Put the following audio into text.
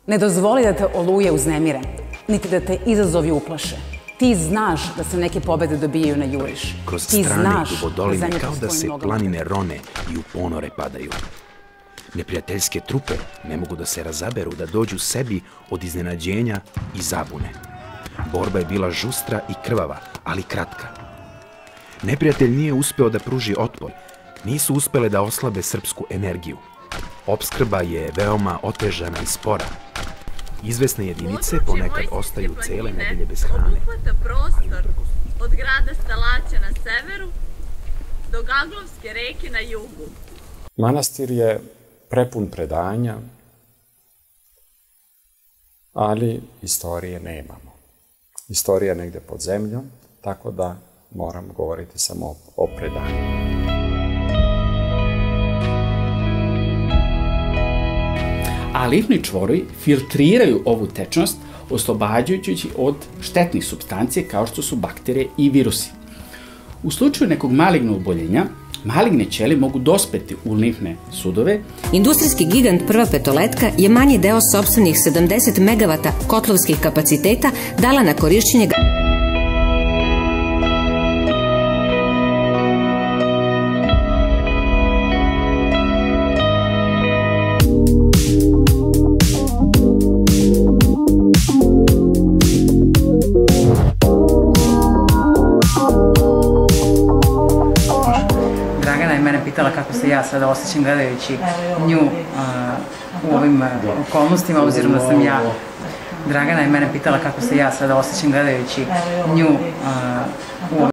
Ne dozvoli da te oluje uznemire, niti da te izazovi uplaše. Ti znaš da se neke pobede dobijaju na juriš. Kroz strane i dubodoline kao da se planine rone i u ponore padaju. Neprijateljske trupe ne mogu da se razaberu, da dođu sebi od iznenađenja i zabune. Borba je bila žustra i krvava, ali kratka. Neprijatelj nije uspeo da pruži otpor, nisu uspele da oslabe srpsku energiju. Opskrba je veoma otežana i spora. Izvesne jedinice ponekad ostaju cele nedelje bez hrane. Obuhvata prostor od grada Stalaća na severu do Gaglovske reke na jugu. Manastir je prepun predanja, ali istorije nemamo. Istorija je negde pod zemljom, tako da moram govoriti samo o predanju. A lifni čvorovi filtriraju ovu tečnost, oslobađajući od štetnih supstancija kao što su bakterije i virusi. U slučaju nekog malignog oboljenja, maligne ćelije mogu dospeti u limfne sudove. Industrijski gigant Prva petoletka je manji deo sopstvenih 70 megavata kotlovskih kapaciteta dala na korišćenje Dragana je mene pitala kako se ja sada osjećam gledajući nju u ovim okolnostima, obzirom da sam ja... Dragana je mene pitala kako se ja sada osjećam gledajući nju u ovim